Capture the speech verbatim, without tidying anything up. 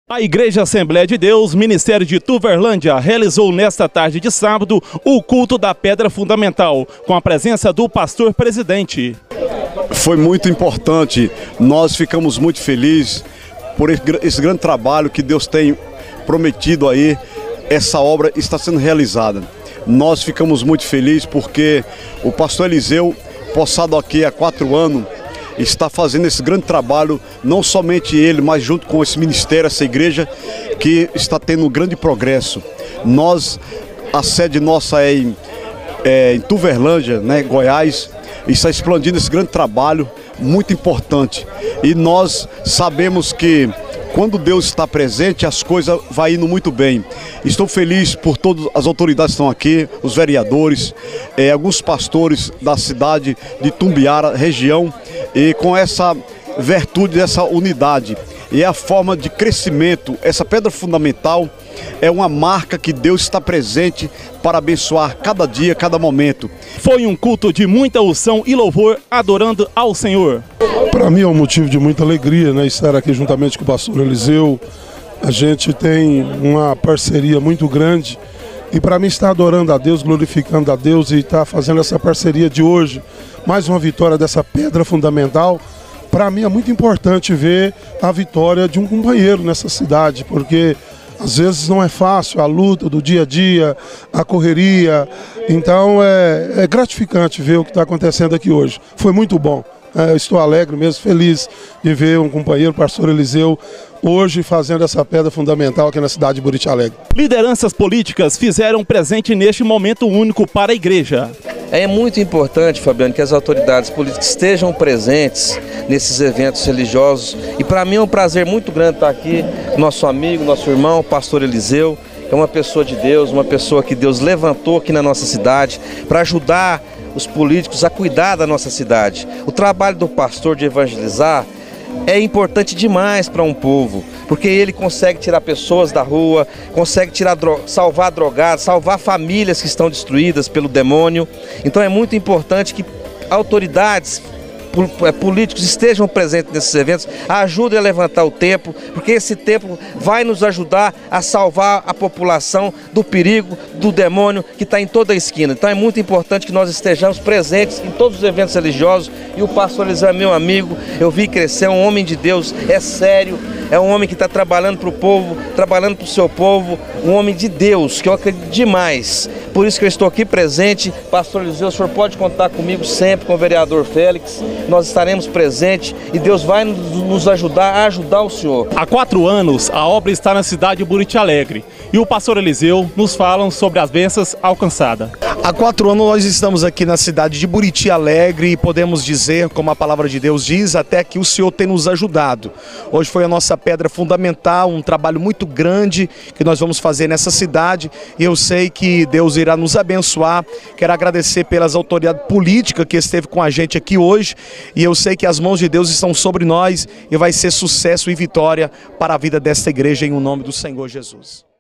A Igreja Assembleia de Deus, Ministério de Tuverlândia, realizou nesta tarde de sábado o culto da Pedra Fundamental, com a presença do pastor presidente. Foi muito importante, nós ficamos muito felizes por esse grande trabalho que Deus tem prometido aí, essa obra está sendo realizada. Nós ficamos muito felizes porque o pastor Eliseu, possado aqui há quatro anos, está fazendo esse grande trabalho, não somente ele, mas junto com esse ministério, essa igreja, que está tendo um grande progresso. Nós, a sede nossa é em, é, em Tuverlândia, né, Goiás, está expandindo esse grande trabalho, muito importante. E nós sabemos que quando Deus está presente, as coisas vão indo muito bem. Estou feliz por todas as autoridades que estão aqui, os vereadores, eh, alguns pastores da cidade de Tumbiara, região, e com essa virtude dessa unidade. E é a forma de crescimento, essa pedra fundamental é uma marca que Deus está presente para abençoar cada dia, cada momento. Foi um culto de muita unção e louvor, adorando ao Senhor. Para mim é um motivo de muita alegria, né, estar aqui juntamente com o pastor Eliseu. A gente tem uma parceria muito grande e para mim estar adorando a Deus, glorificando a Deus e estar fazendo essa parceria de hoje, mais uma vitória dessa pedra fundamental, para mim é muito importante ver a vitória de um companheiro nessa cidade, porque às vezes não é fácil a luta do dia a dia, a correria, então é, é gratificante ver o que está acontecendo aqui hoje. Foi muito bom. Eu estou alegre mesmo, feliz de ver um companheiro, o pastor Eliseu, hoje fazendo essa pedra fundamental aqui na cidade de Buriti Alegre. Lideranças políticas fizeram presente neste momento único para a igreja. É muito importante, Fabiano, que as autoridades políticas estejam presentes nesses eventos religiosos. E para mim é um prazer muito grande estar aqui com nosso amigo, nosso irmão, o pastor Eliseu, que é uma pessoa de Deus, uma pessoa que Deus levantou aqui na nossa cidade para ajudar os políticos a cuidar da nossa cidade. O trabalho do pastor de evangelizar é importante demais para um povo, porque ele consegue tirar pessoas da rua, consegue tirar, salvar drogados, salvar famílias que estão destruídas pelo demônio. Então é muito importante que autoridades políticos estejam presentes nesses eventos, ajudem a levantar o templo, porque esse templo vai nos ajudar a salvar a população do perigo, do demônio que está em toda a esquina. Então é muito importante que nós estejamos presentes em todos os eventos religiosos. E o pastor Eliseu é meu amigo, eu vi crescer, é um homem de Deus, é sério, é um homem que está trabalhando para o povo, trabalhando para o seu povo, um homem de Deus, que eu acredito demais. Por isso que eu estou aqui presente. Pastor Eliseu, o senhor pode contar comigo sempre, com o vereador Félix. Nós estaremos presentes e Deus vai nos ajudar a ajudar o senhor. Há quatro anos, a obra está na cidade de Buriti Alegre. E o pastor Eliseu nos fala sobre as bênçãos alcançadas. Há quatro anos nós estamos aqui na cidade de Buriti Alegre e podemos dizer, como a palavra de Deus diz, até que o Senhor tem nos ajudado. Hoje foi a nossa pedra fundamental, um trabalho muito grande que nós vamos fazer nessa cidade e eu sei que Deus irá nos abençoar. Quero agradecer pelas autoridades políticas que esteve com a gente aqui hoje e eu sei que as mãos de Deus estão sobre nós e vai ser sucesso e vitória para a vida desta igreja em nome do Senhor Jesus.